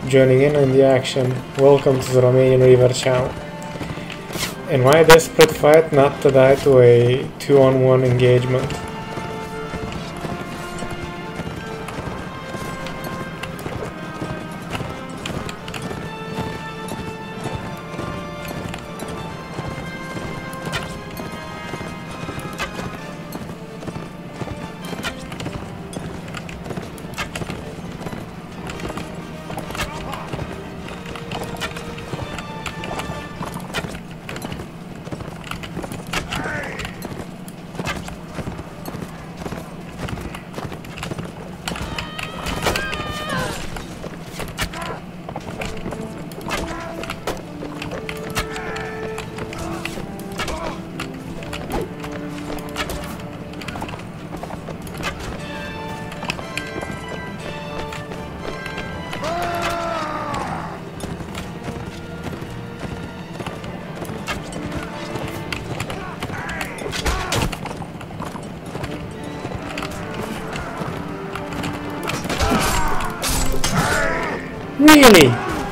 joining in on the action. Welcome to the Romanian River channel. In my desperate fight not to die to a 2-on-1 engagement. Really?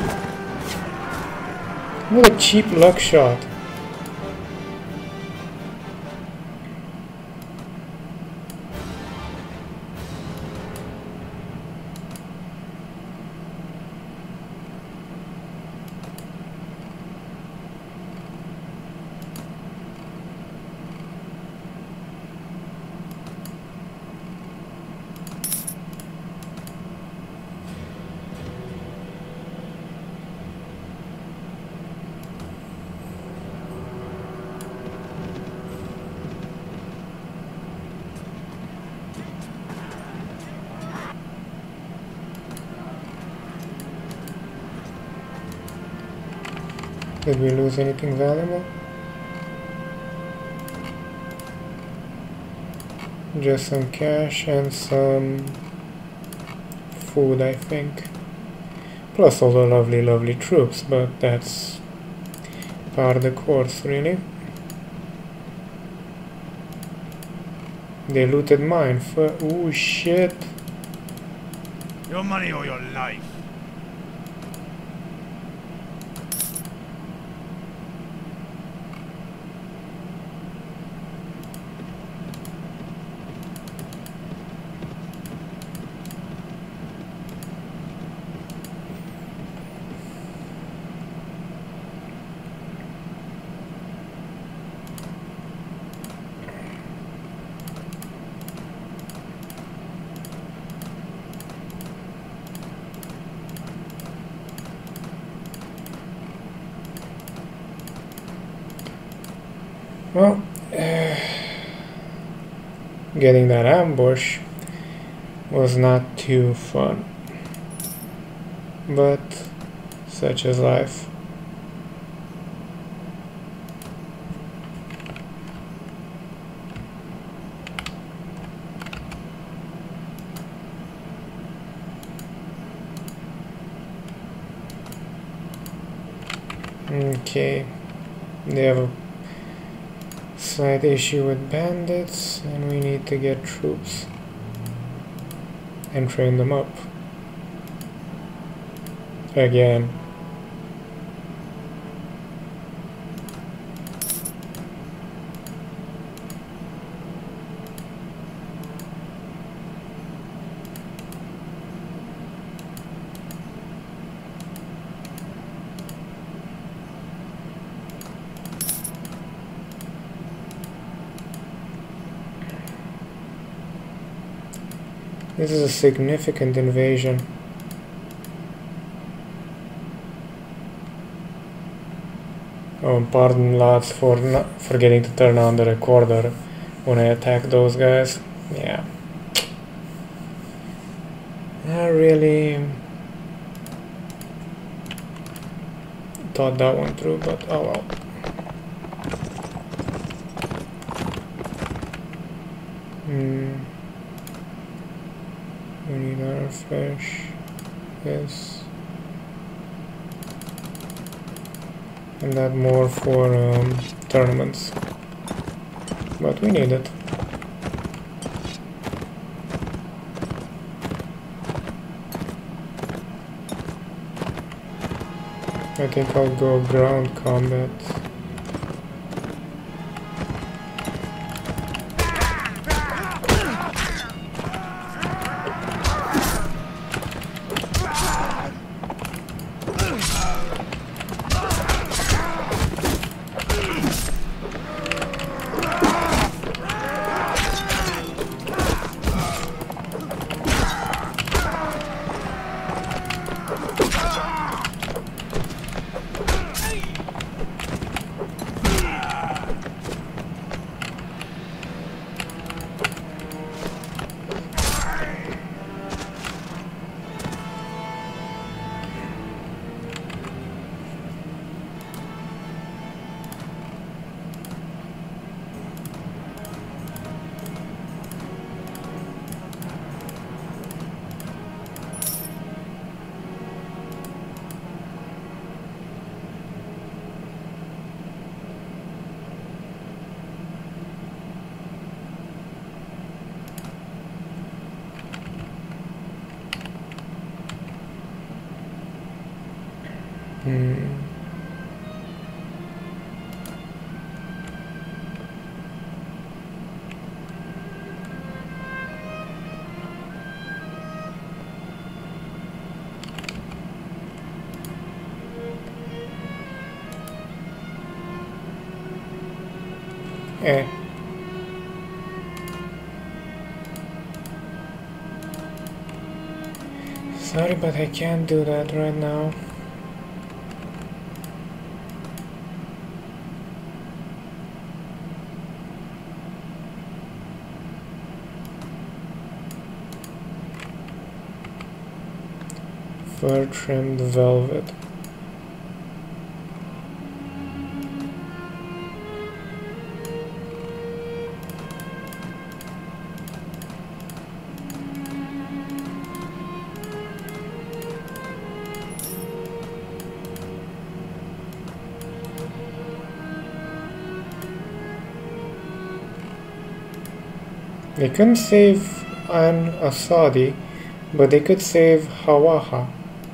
What a cheap luck shot. Did we lose anything valuable? Just some cash and some food, I think. Plus all the lovely troops, but that's part of the course, really. They looted mine for... ooh, shit. Your money or your life. Well, getting that ambush was not too fun, but such is life. Okay, they have a slight issue with bandits, and we need to get troops and train them up again. This is a significant invasion. Oh, pardon lads for forgetting to turn on the recorder when I attack those guys. Yeah. I really thought that one through, but oh well. We need our fish. Yes. And that more for tournaments. But we need it. I think I'll go ground combat. Eh. Sorry, but I can't do that right now. Fur trimmed velvet. They couldn't save an Asadi, but they could save Hawaha.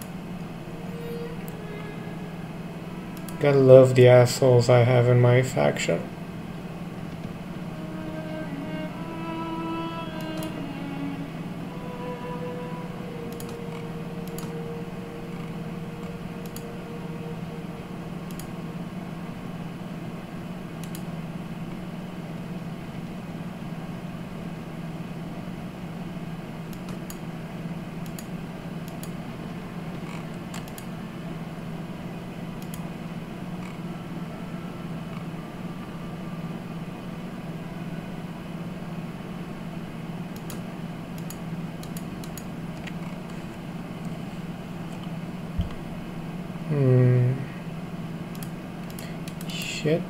Gotta love the assholes I have in my faction. Shit.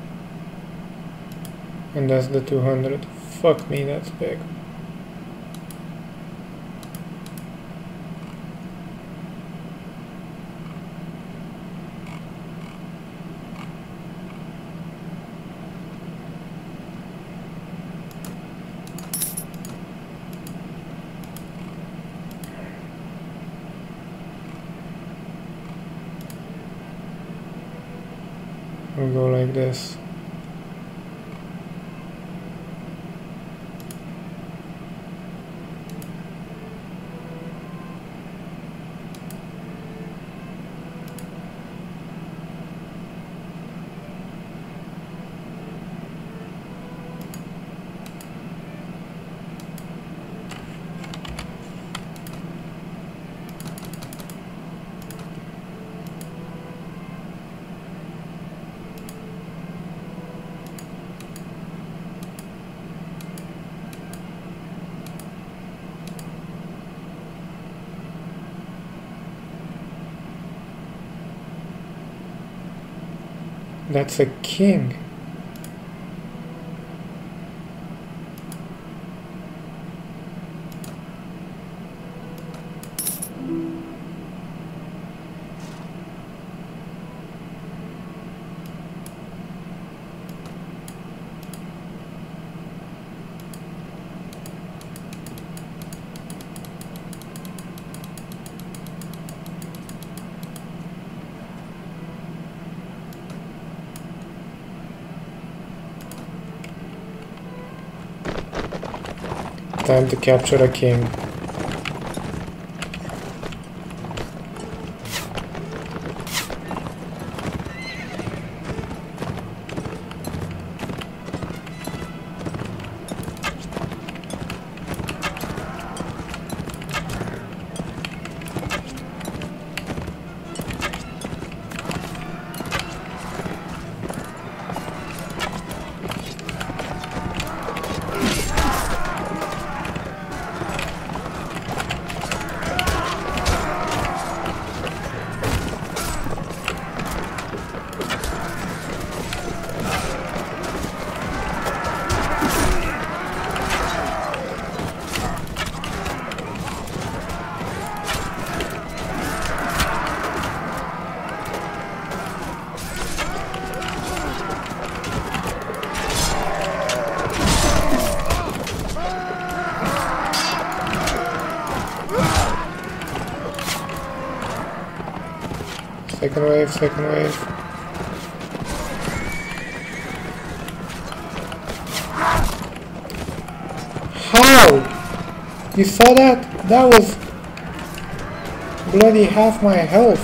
And that's the 200. Fuck me, that's big. We'll go like this. That's a king. time to capture a king. Second wave, second wave. How? You saw that? That was bloody half my health.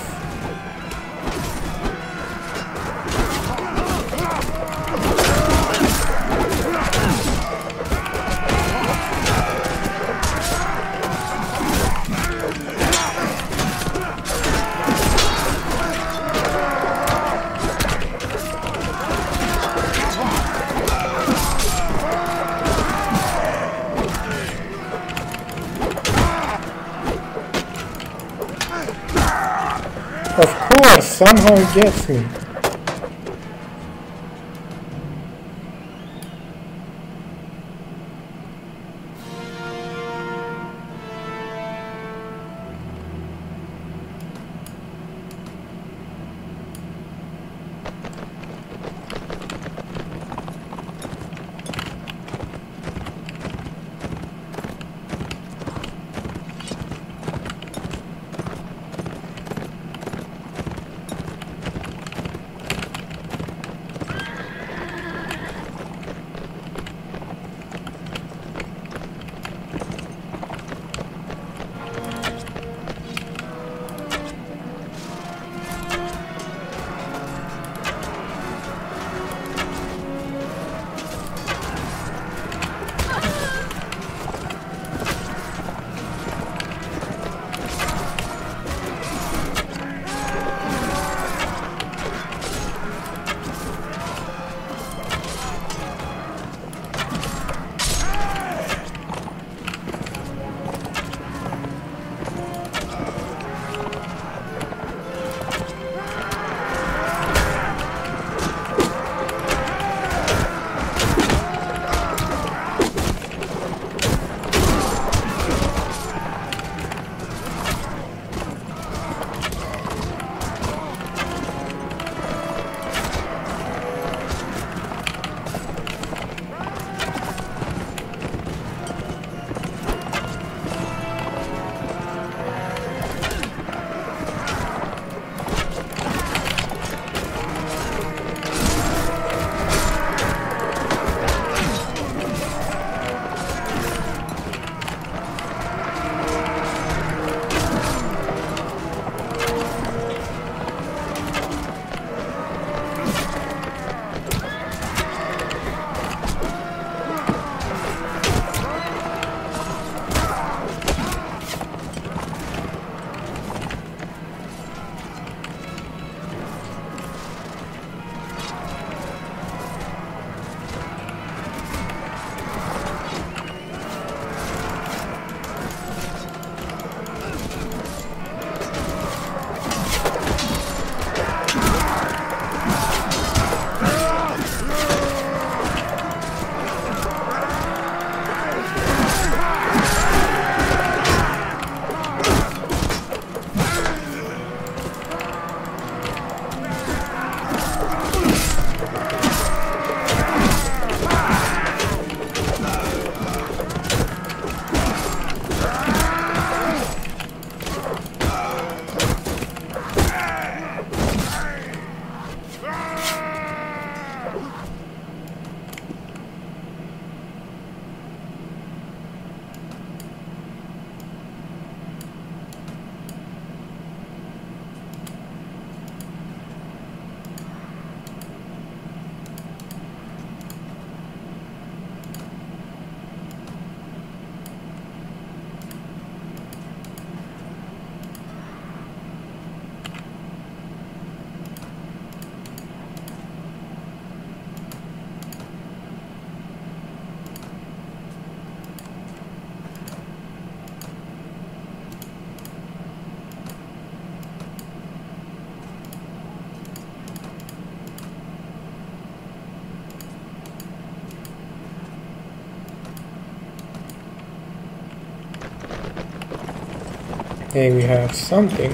Of course, somehow it gets me. Hey, we have something.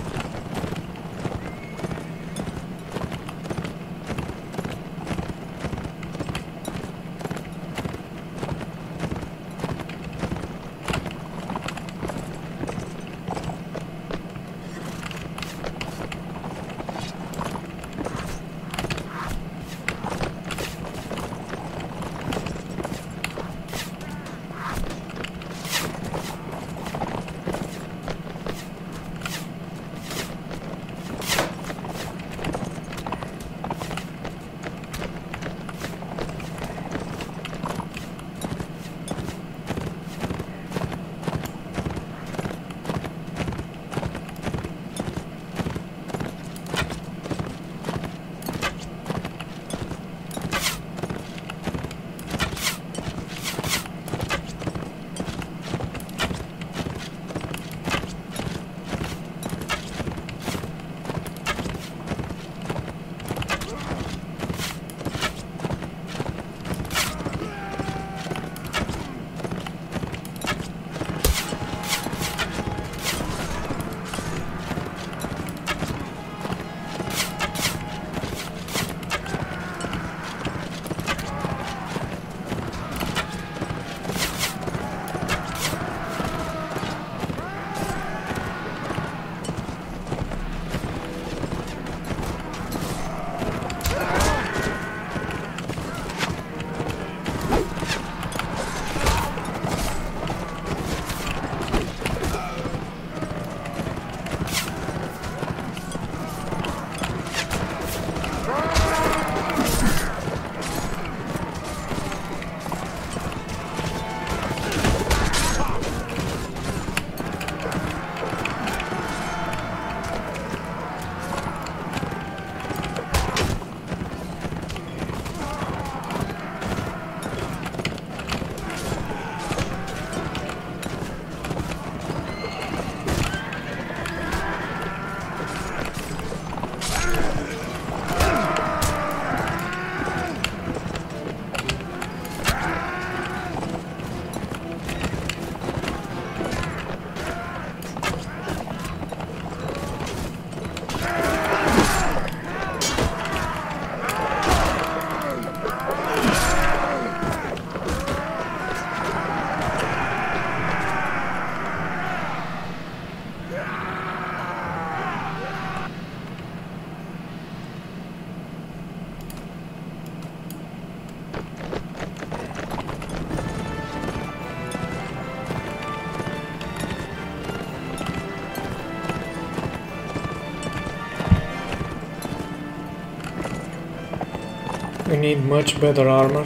We need much better armor.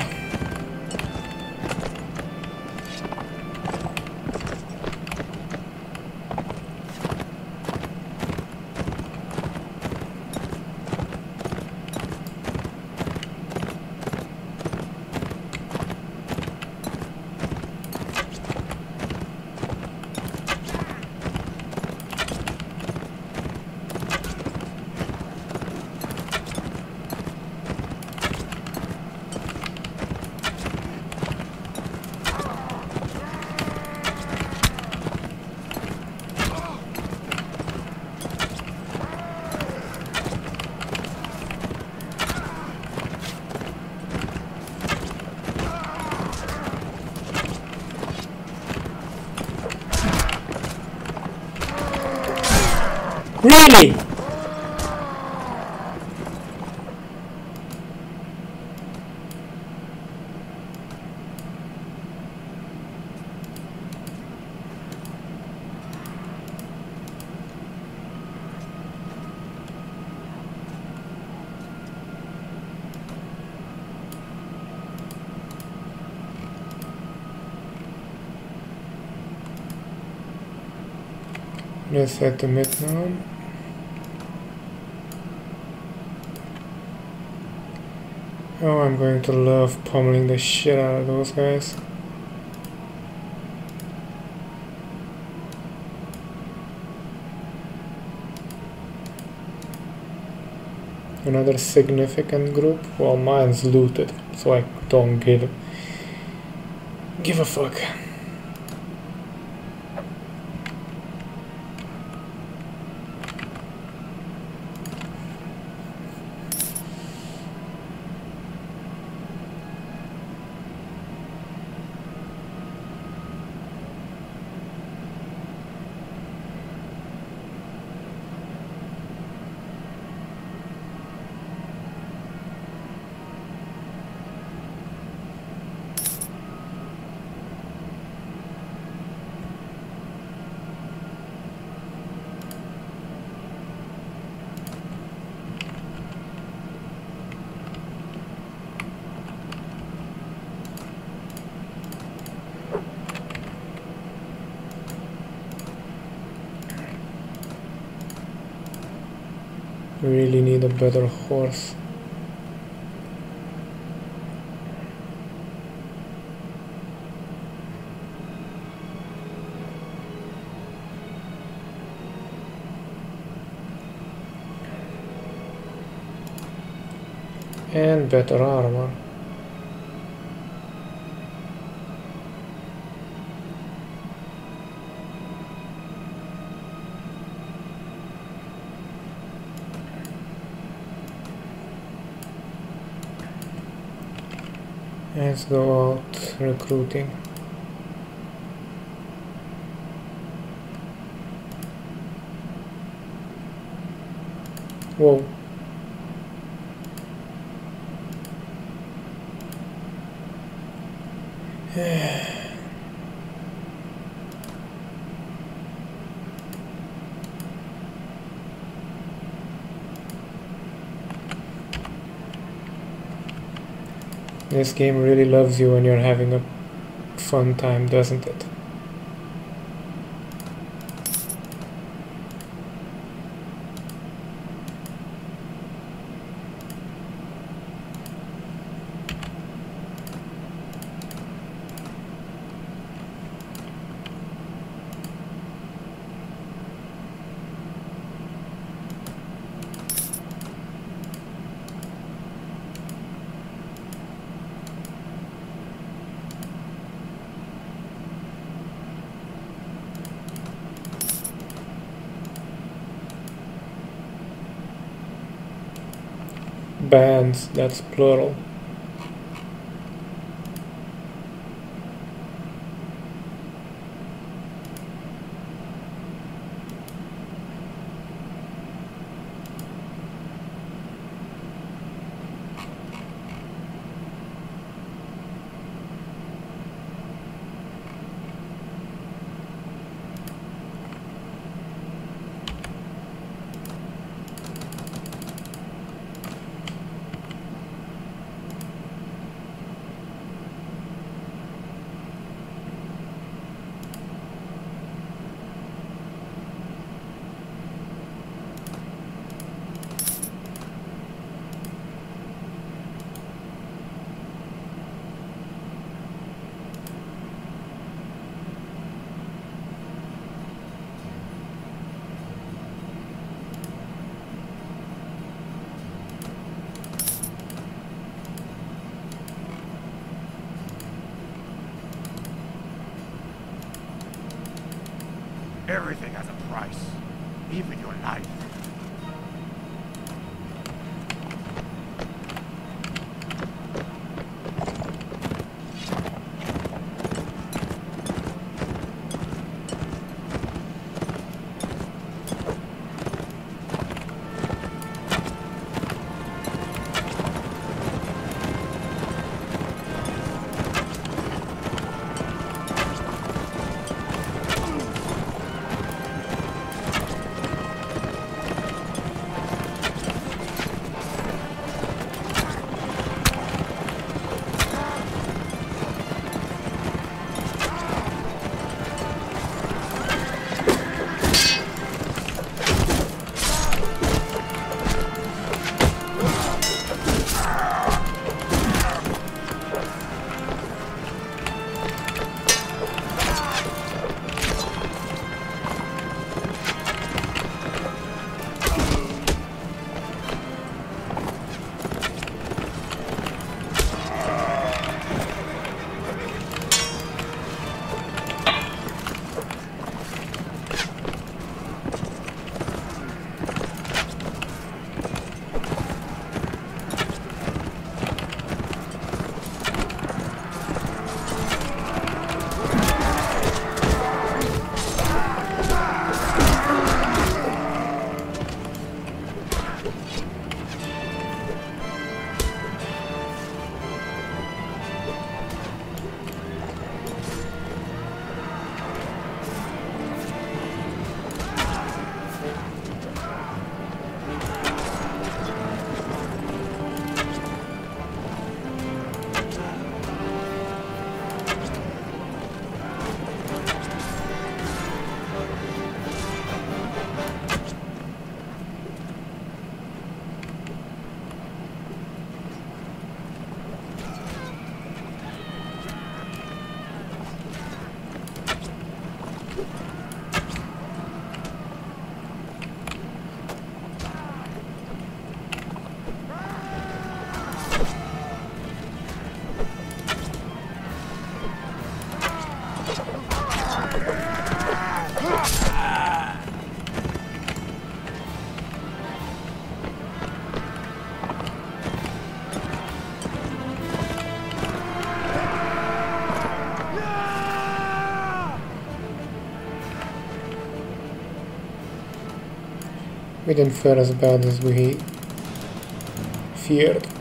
Really? Let's set the midnight. Oh, I'm going to love pummeling the shit out of those guys. Another significant group? Well, mine's looted, so I don't give a fuck. Really need a better horse. And better armor. Let's go out recruiting. Whoa. This game really loves you when you're having a fun time, doesn't it? Bands, that's plural. Everything has a price, even your life. We didn't fare as bad as we feared.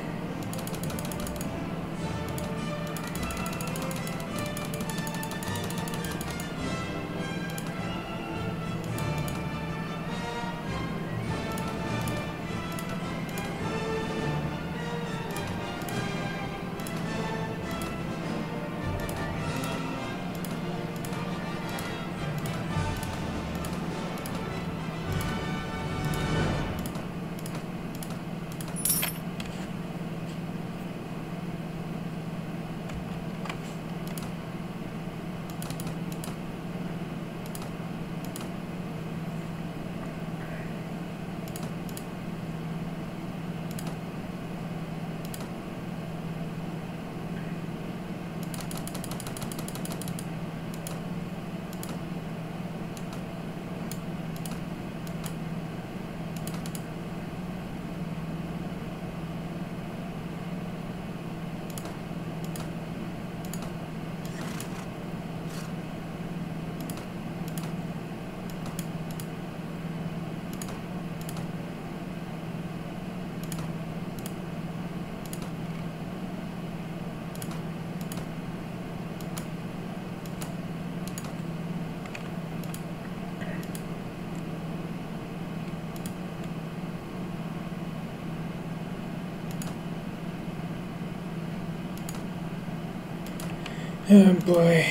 Oh boy.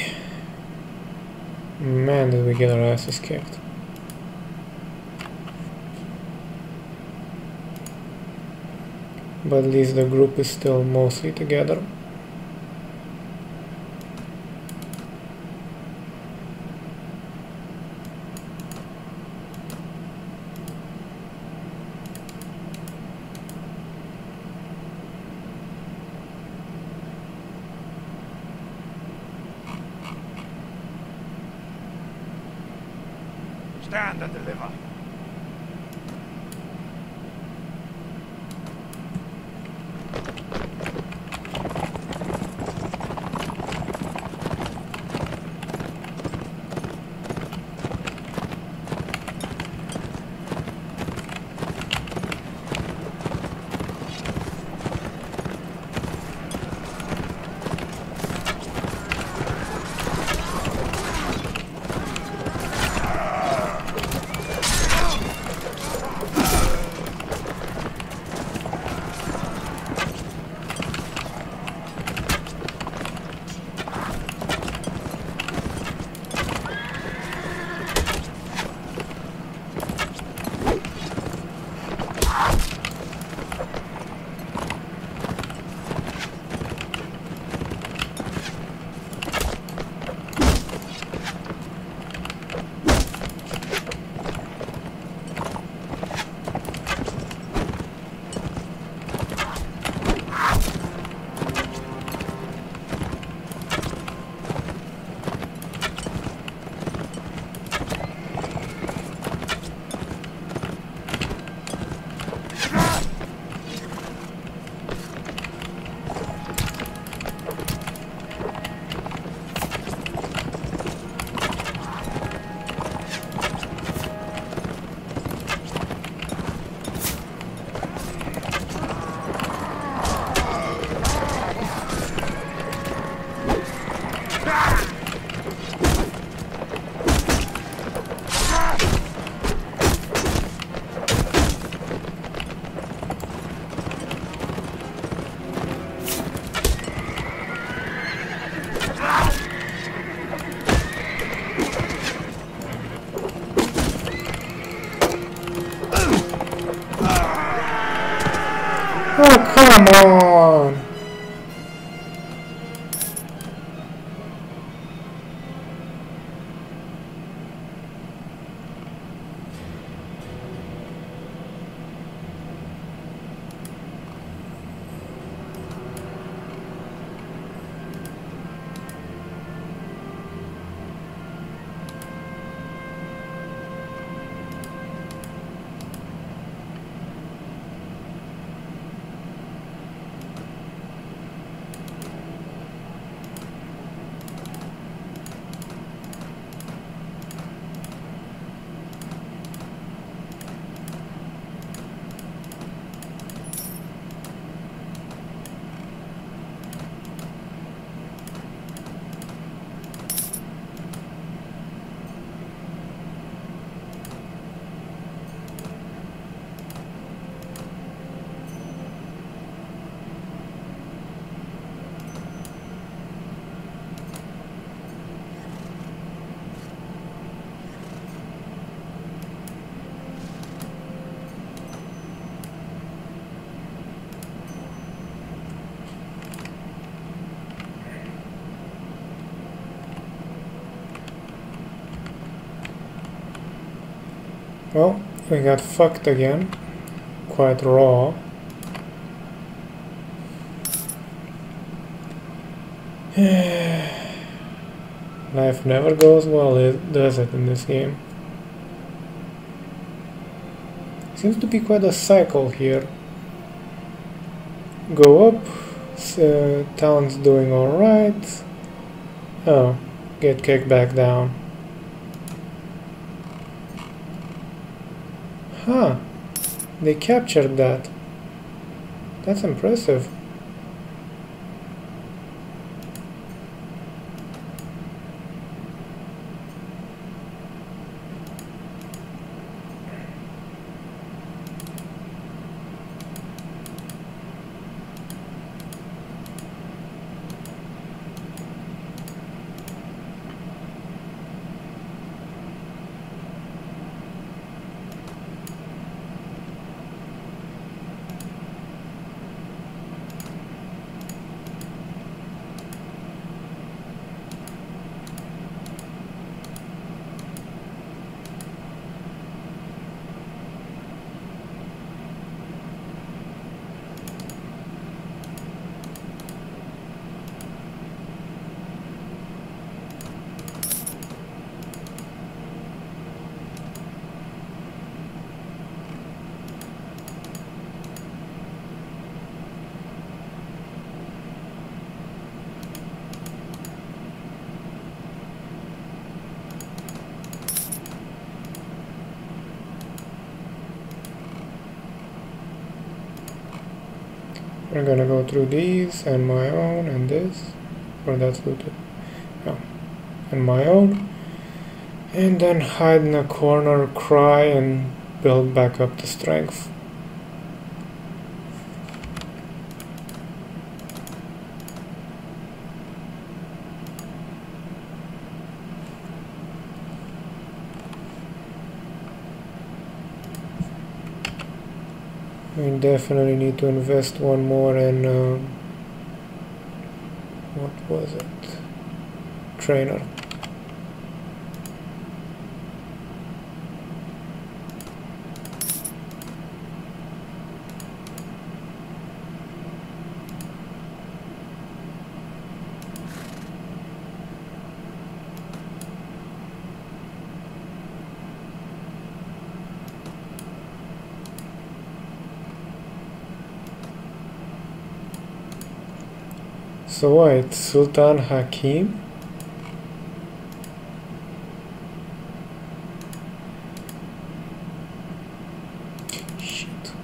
Man, did we get our asses kicked. But at least the group is still mostly together. Stand and deliver. Oh, come on! Well, we got fucked again. Quite raw. Life never goes well, does it, in this game? Seems to be quite a cycle here. Go up, town's doing alright. Oh, get kicked back down. Huh, they captured that. That's impressive. We're gonna go through these and my own and this, or that's looted. Oh, and my own, and then hide in a corner, cry, and build back up the strength. We definitely need to invest one more in, what was it? Trainer. So wait, Sultan Hakim? Shit.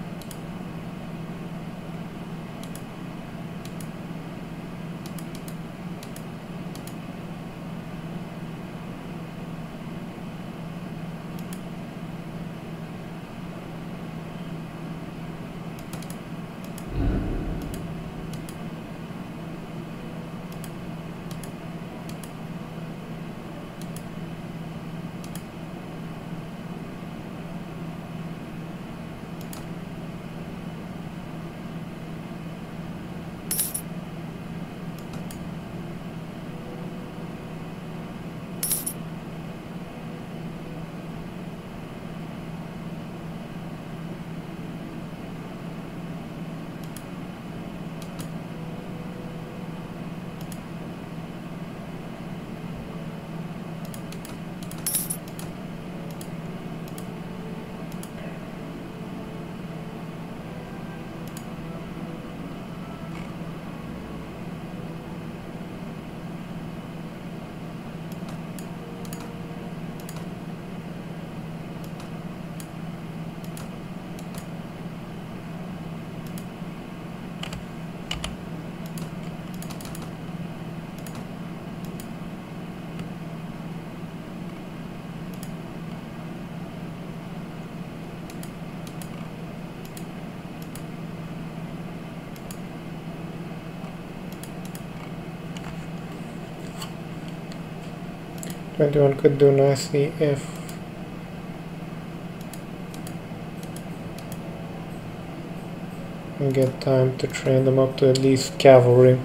Anyone could do nicely if we get time to train them up to at least cavalry.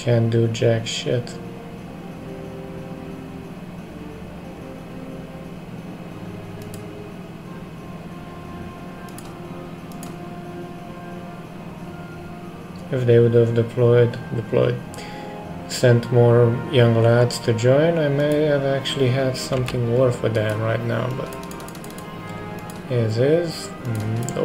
can't do jack shit. If they would have sent more young lads to join, I may have actually had something worth a damn right now, but as is, nope.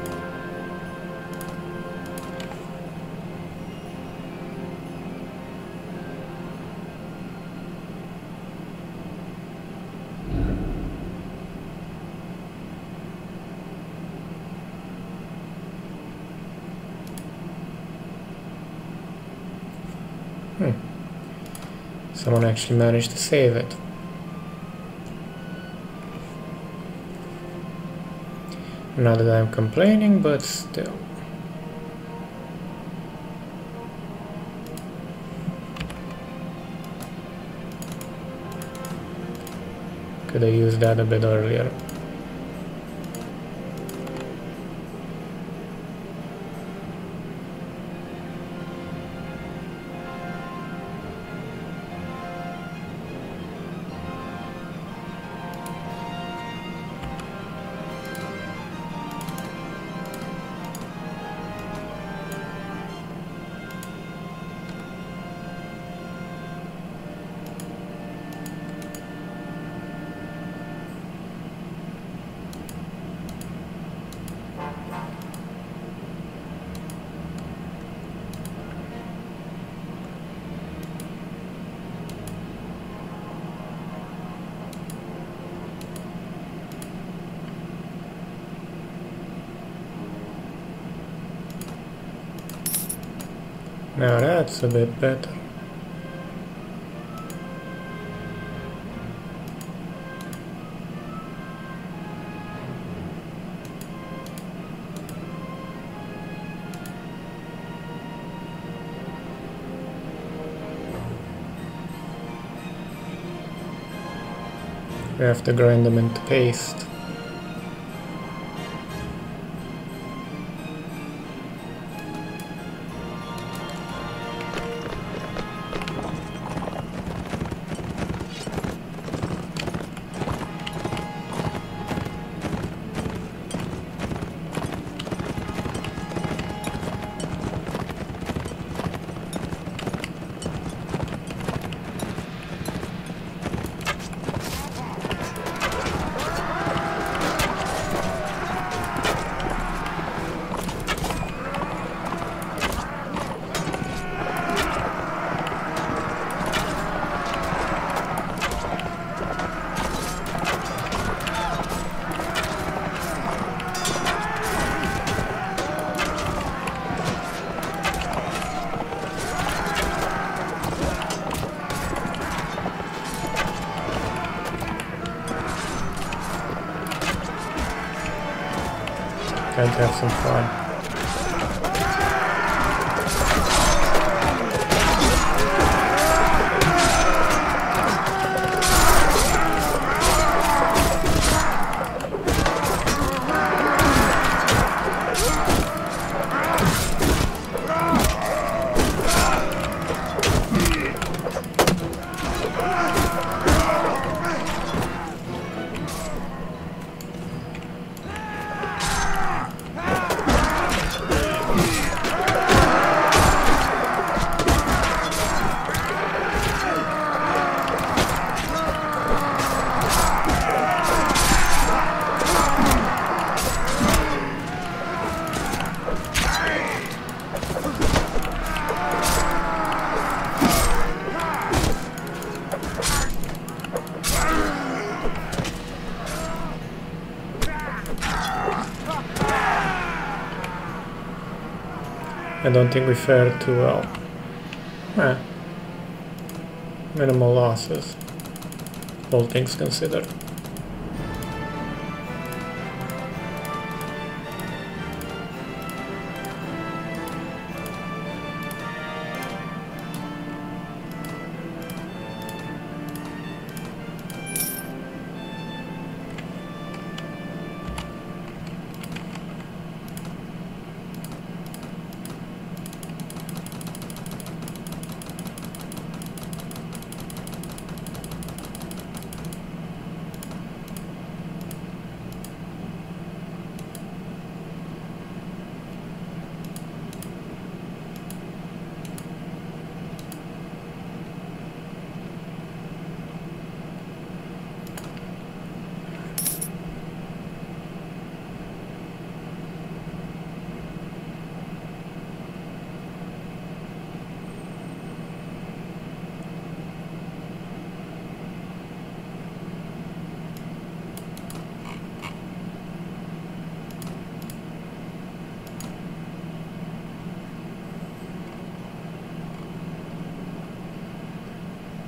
Someone actually managed to save it. Not that I'm complaining, but still. Could have used that a bit earlier. Now that's a bit better. We have to grind them into paste. Time to have some fun. I don't think we fared too well. Minimal losses, all things considered.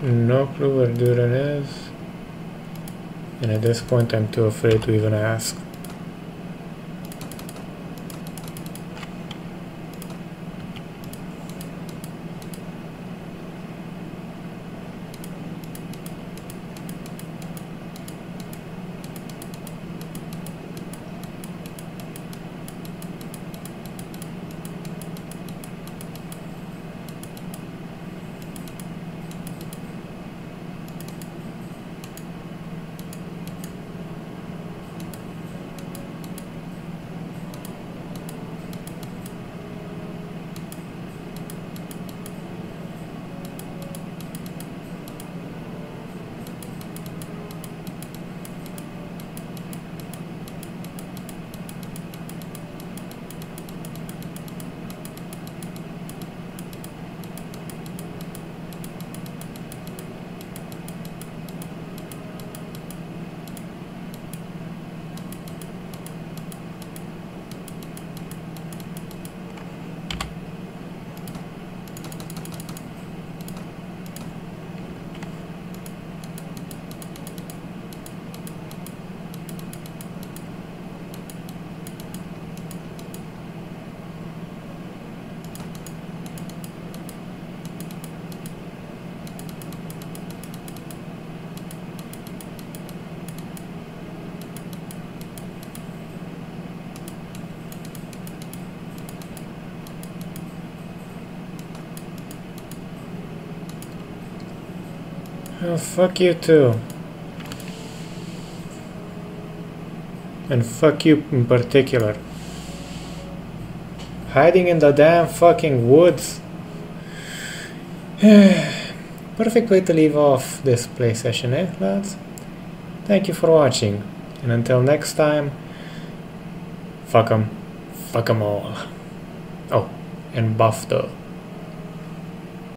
No clue where Duran is. And at this point I'm too afraid to even ask. Oh, fuck you too. And fuck you in particular. Hiding in the damn fucking woods. Perfect way to leave off this play session, eh, lads? Thank you for watching. And until next time, fuck 'em. Fuck 'em all. Oh, and buff the